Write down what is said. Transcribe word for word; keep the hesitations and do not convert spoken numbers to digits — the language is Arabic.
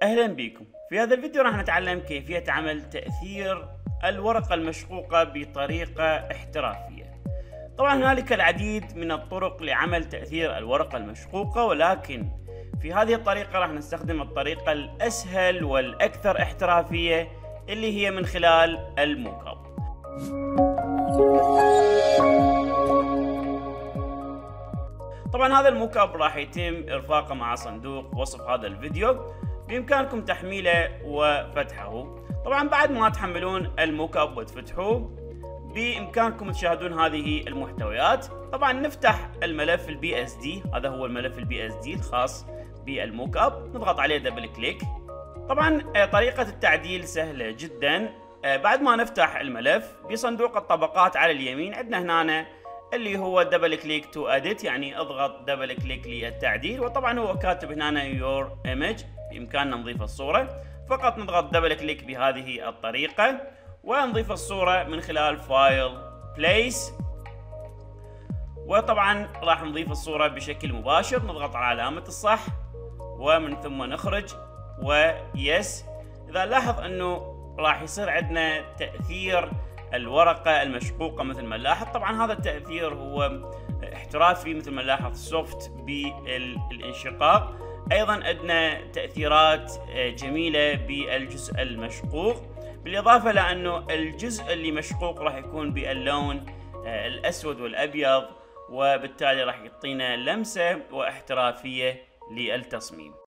أهلا بكم. في هذا الفيديو راح نتعلم كيفية عمل تأثير الورقة المشقوقة بطريقة احترافية. طبعا هنالك العديد من الطرق لعمل تأثير الورقة المشقوقة، ولكن في هذه الطريقة راح نستخدم الطريقة الأسهل والأكثر احترافية اللي هي من خلال الموك اب. طبعا هذا الموك اب راح يتم ارفاقه مع صندوق وصف هذا الفيديو، بامكانكم تحميله وفتحه. طبعا بعد ما تحملون الموك اب وتفتحوه بامكانكم تشاهدون هذه المحتويات. طبعا نفتح الملف البي اس دي، هذا هو الملف البي اس دي الخاص بالموك اب، نضغط عليه دبل كليك. طبعا طريقة التعديل سهلة جدا. بعد ما نفتح الملف بصندوق الطبقات على اليمين عندنا هنا اللي هو دبل كليك تو اديت، يعني اضغط دبل كليك للتعديل. وطبعا هو كاتب هنا يور ايمج، بامكاننا نضيف الصورة، فقط نضغط دبل كليك بهذه الطريقة ونضيف الصورة من خلال فايل بليس. وطبعا راح نضيف الصورة بشكل مباشر، نضغط على علامة الصح ومن ثم نخرج ويس. اذا نلاحظ انه راح يصير عندنا تأثير الورقة المشقوقة مثل ما نلاحظ. طبعا هذا التأثير هو احترافي مثل ما نلاحظ، سوفت بالانشقاق. ايضا عندنا تأثيرات جميلة بالجزء المشقوق، بالاضافة لانه الجزء اللي مشقوق راح يكون باللون الاسود والابيض، وبالتالي راح يعطينا لمسة واحترافية للتصميم.